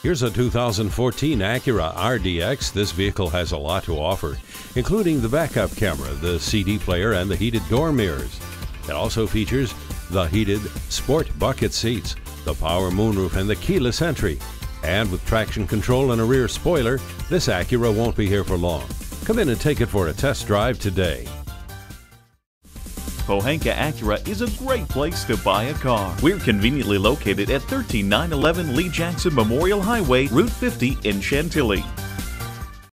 Here's a 2014 Acura RDX. This vehicle has a lot to offer, including the backup camera, the CD player, and the heated door mirrors. It also features the heated sport bucket seats, the power moonroof, and the keyless entry. And with traction control and a rear spoiler, this Acura won't be here for long. Come in and take it for a test drive today. Pohanka Acura is a great place to buy a car. We're conveniently located at 13911 Lee Jackson Memorial Highway, Route 50 in Chantilly.